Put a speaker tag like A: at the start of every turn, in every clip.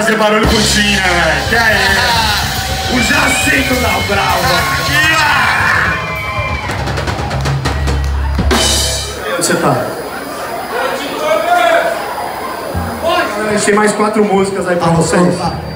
A: fazer barulho com o Tim, né, velho? Que aí? O Jacinto da Brava. Onde você tá? Tem mais 4 músicas aí pra vocês.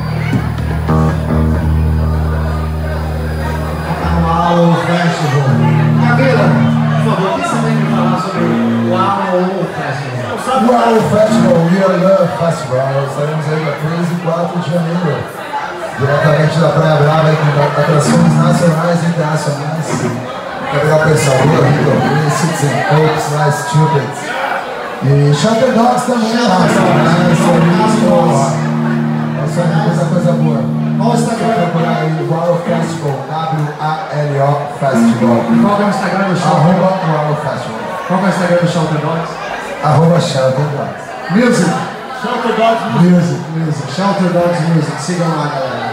B: Wow Festival. Camila, por favor, o que você tem que falar sobre o Wow Festival?
C: Wow Festival, We Are Love Festival. Estaremos aí dia 13 e 4 de janeiro. Diretamente da Praia Brava, com atrações nacionais e internacionais. Quer pegar o pessoal do Rio, Citizen Oaks, Nice Stupids. E Shelter Dogs também, essa é coisa boa.
B: Qual o Instagram?
C: Vai procurar aí Wow Festival, W-A-L-O Festival.
B: E qual é o Instagram do show?
C: @Wow Festival.
B: Qual é o Instagram do Shelter Dogs?
C: @Shelter Dogs.
B: Music.
A: Shelter Dogs
B: Music. Shelter Dogs Music. Sigam lá, galera.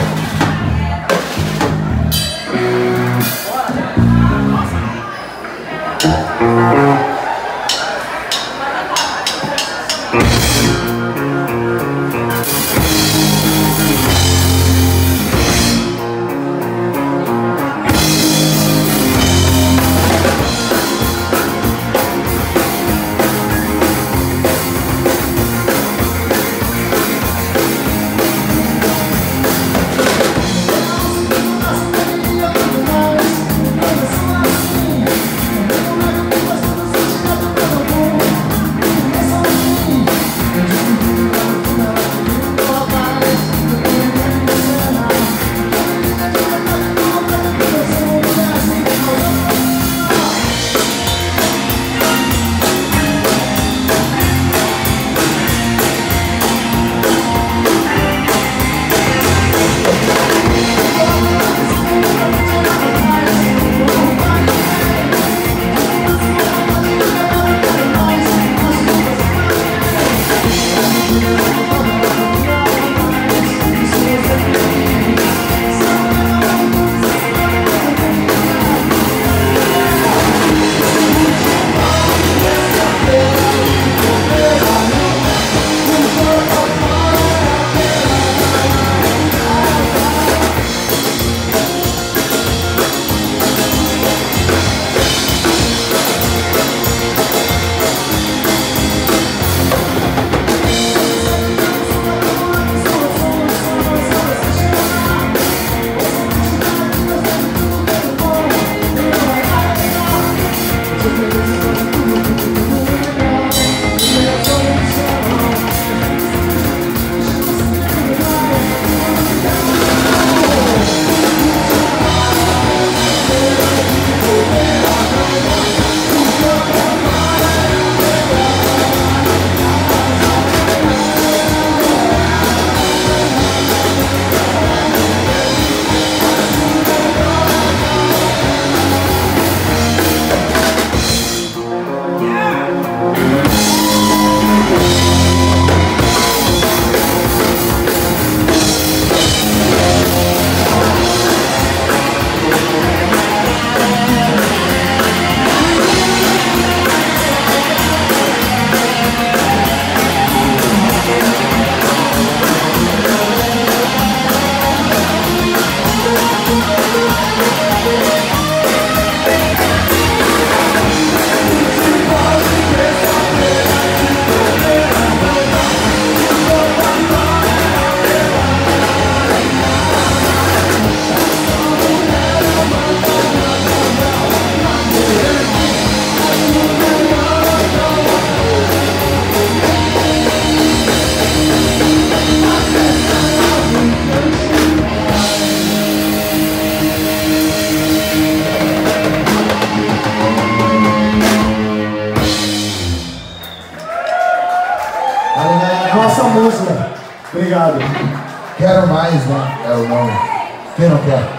C: Nossa música. Obrigado. Quero mais, né? É o nome. Quem não quer?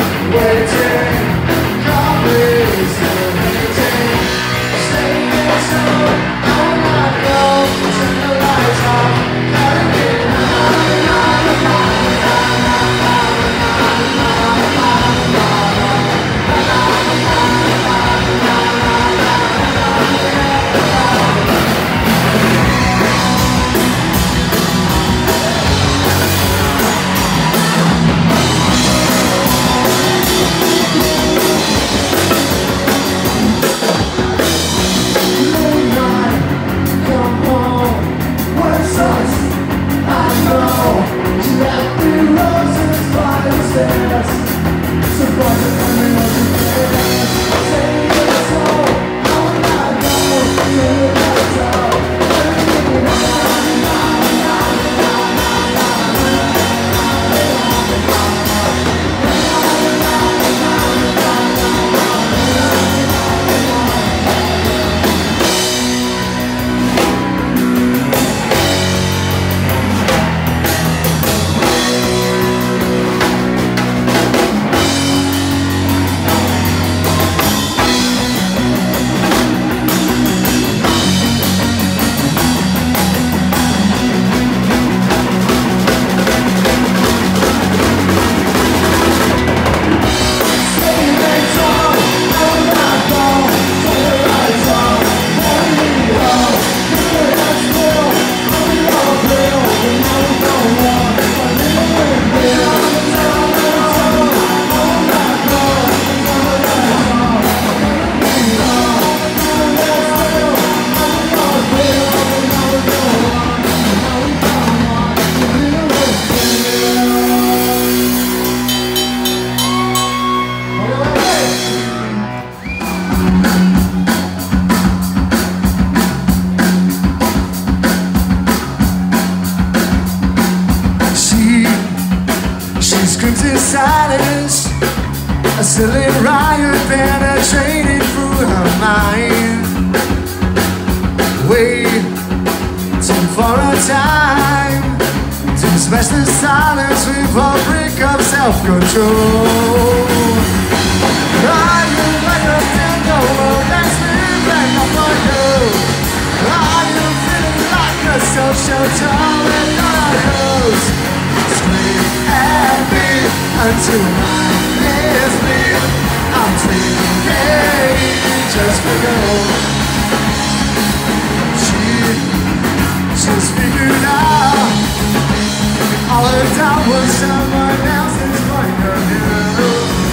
D: Waiting, come is the meeting, staying screams in silence, a silly riot penetrating through her mind. Waiting for a time to smash the silence with a brick of self-control. Are you like a finger that's sleeping for you? Are you feeling like a self-shelter when you're close? Scream at me until my ears bleed. I'm dreaming just for you. She's figured out all her doubt was someone else's point of view.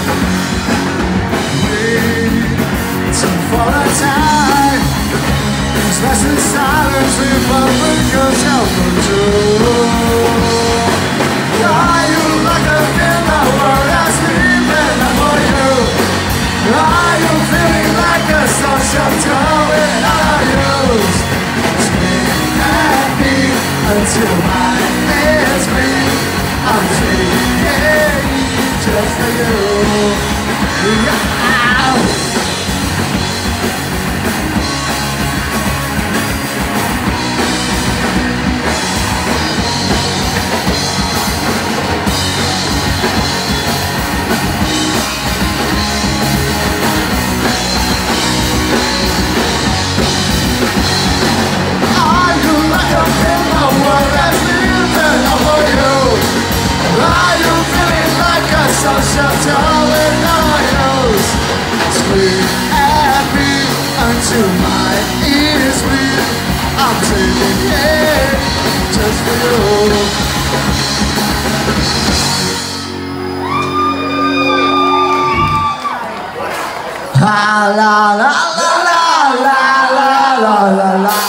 D: Waiting for a time to smash the silence with a brick of self-control. Are you like a killer world that's sleeping for you? Are you feeling like a sun-shelter without use? Until my hands bleed, I'm dreaming just for you. Yeah. Shelter with no nose. Scream at me until my ears bleed. I'm taking it just for you. La la la la la la la la la.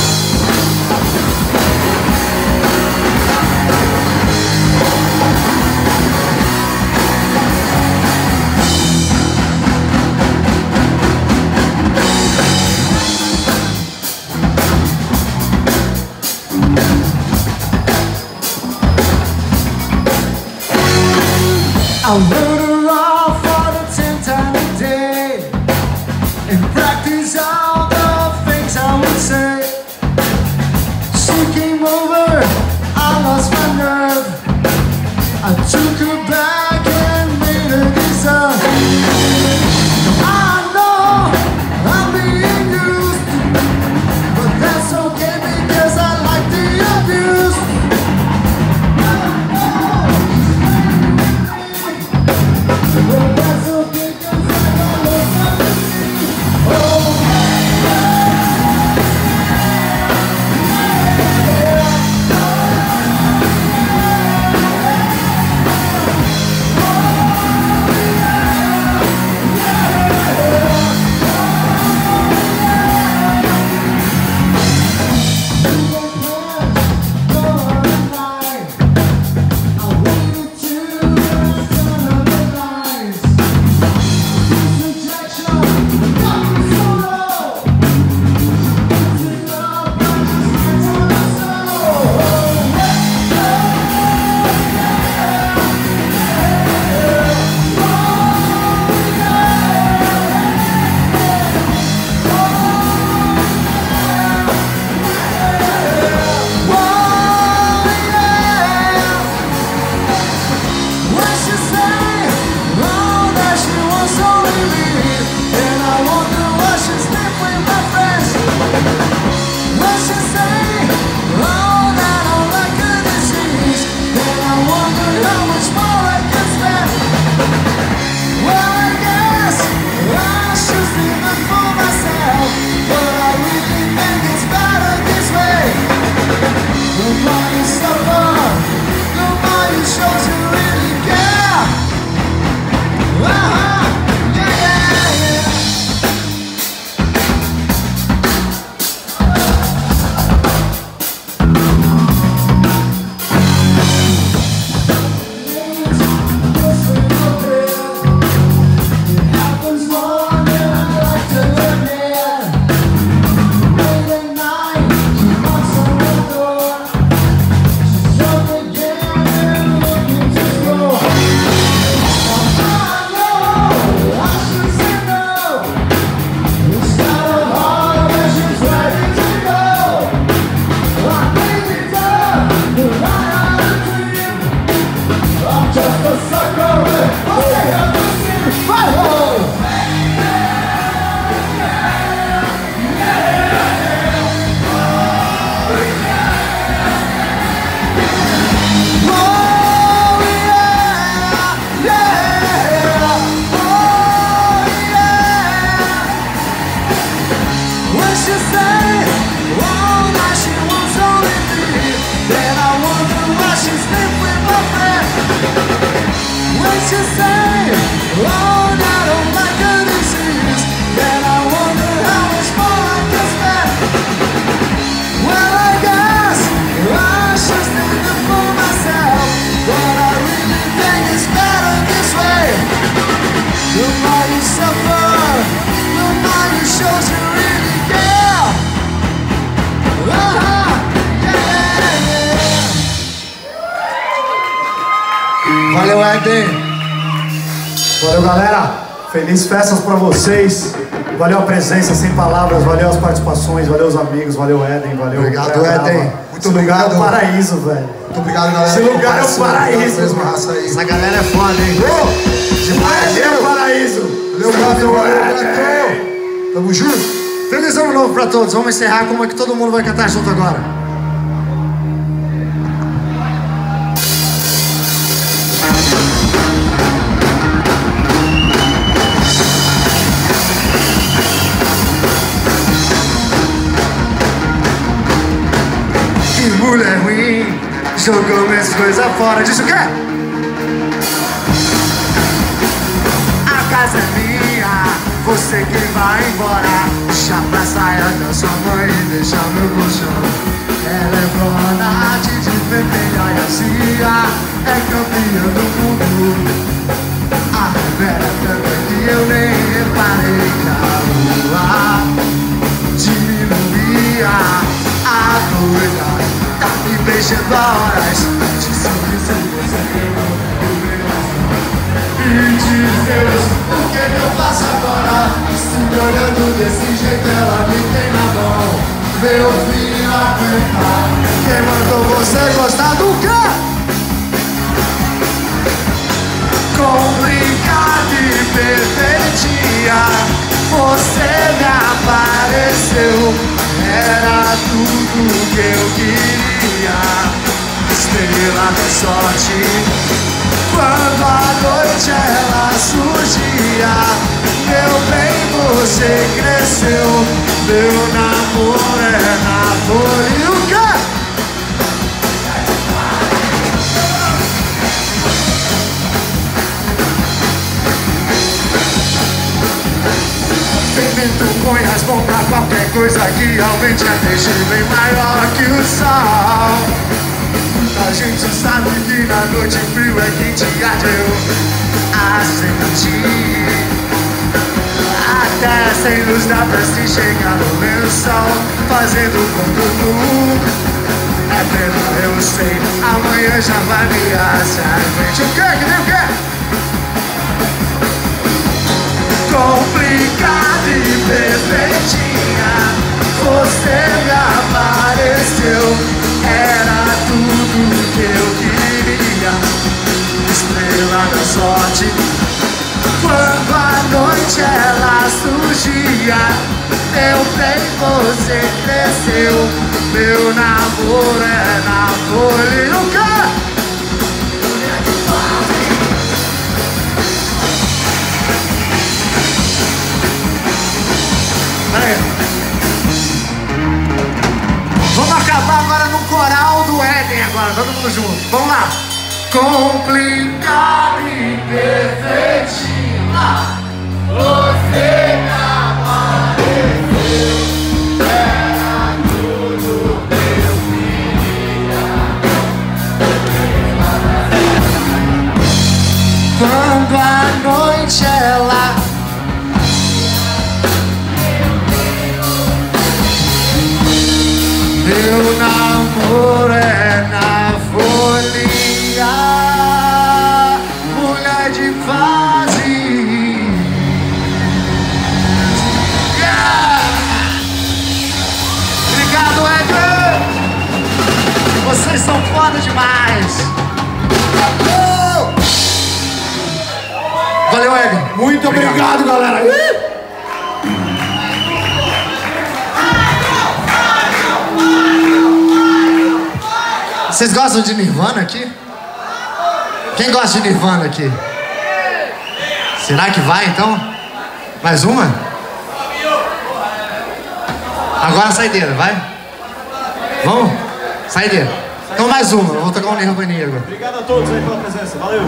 D: I wrote her off for the 10th time a day and practice all the things I would say. She came over, I lost my nerve. I took her back and made her deserve. I know I'm being used, but that's okay because I like the abuse.
B: just a sucker.
D: Valeu, Eden. Valeu, galera. Feliz festas pra vocês. Valeu a presença, sem palavras. Valeu as participações. Valeu os amigos. Valeu, Eden. Valeu.
C: Obrigado, Eden.
D: Muito obrigado. Esse lugar é o paraíso, velho.
C: Muito obrigado, galera.
D: Esse lugar é o paraíso.
C: Essa galera é foda, hein?
D: Demais, é o paraíso.
C: Valeu, Gato. Tamo junto.
D: Feliz ano novo pra todos. Vamos encerrar como é que todo mundo vai cantar junto agora. Mulher ruim, jogou minhas coisas fora. Diz o quê? A casa é minha, você que vai embora. Deixa pra saia da sua mãe e deixa meu colchão. Ela é dona de vermelha e azia, é campeã do mundo. A revela tanto que eu nem reparei que a lua diminuía a doida. Tá me beijando a horas de sorriso você e diz Deus, o que eu faço agora? Se me olhando desse jeito ela me tem na mão. Meu filho aguentar. Quem mandou você gostar do quê? Complicado e perfeitinha, você me apareceu. Era tudo que eu queria, estrela da sorte. Quando a noite ela surgia, meu bem, você cresceu. Meu namoro é na folha. E o quê? Pimento, põe as mãos pra qualquer coisa que aumente a deixe bem maior que o sol. A gente sabe que na noite frio é que te eu a sentir. Até sem luz dá pra se chegar no lençol, fazendo conto. É pelo eu sei, amanhã já vai virar servente. O quê? Que nem o quê? Complicado e perfeitinha, você me apareceu. Era tudo que eu queria, estrela da sorte. Quando a noite ela surgia, meu bem, você cresceu. Meu namoro é na folha. E o quê? Vamos acabar agora no coral do Eden agora, todo mundo junto. Vamos lá. Complicado e perfeitinha, você me apareceu. Era tudo que eu queria. Quando a noite ela meu namoro é na folha, mulher de fase. Yeah! Obrigado, Edgar! Vocês são foda demais! Muito obrigado, galera. Vocês gostam de Nirvana aqui? Quem gosta de Nirvana aqui? Será que vai então? Mais uma? Agora a saideira, vai? Vamos? Saideira. Então mais uma, eu vou tocar um Nirvana agora.
E: Obrigado a todos aí pela presença, valeu.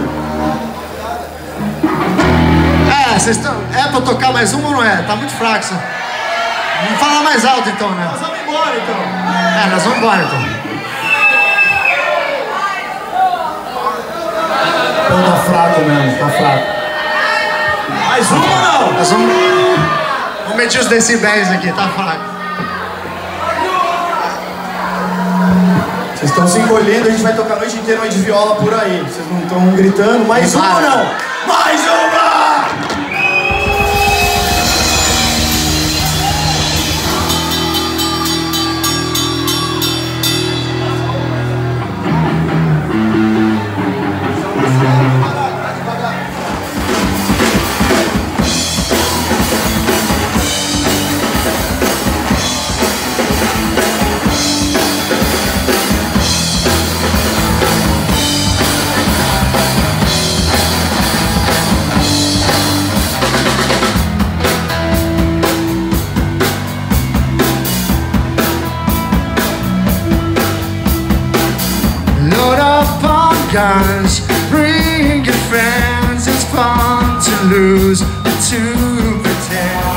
D: Vocês estão... É pra eu tocar mais uma ou não é? Tá muito fraco isso. Vamos falar mais alto então, né?
E: Nós vamos embora então.
D: Nós vamos embora então.
B: Então tá fraco mesmo, tá fraco.
E: Mais uma ou não?
D: Nós vamos medir os decibéis aqui, tá fraco.
E: Vocês estão se encolhendo, a gente vai tocar a noite inteira de viola por aí. Vocês não estão gritando. Mais uma ou não? Mais uma!
D: Guys, bring your friends, it's fun to lose and to pretend.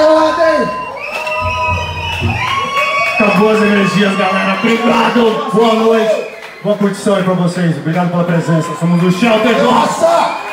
C: ordem!
A: Acabou as energias, galera. Obrigado. Boa noite. Boa curtição aí pra vocês. Obrigado pela presença. Somos o Shelter.
C: Nossa!